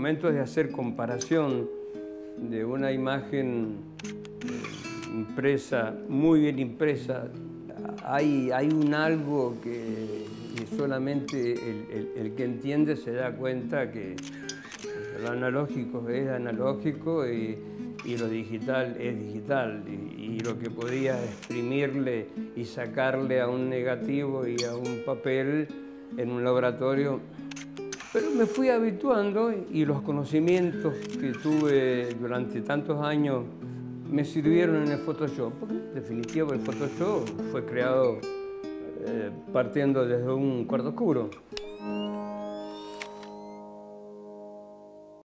momento de hacer comparación de una imagen impresa, muy bien impresa, hay un algo que solamente el que entiende se da cuenta que lo analógico es analógico y lo digital es digital. Y lo que podía exprimirle y sacarle a un negativo y a un papel en un laboratorio. Pero me fui habituando y los conocimientos que tuve durante tantos años me sirvieron en el Photoshop, porque en definitiva el Photoshop fue creado partiendo desde un cuarto oscuro.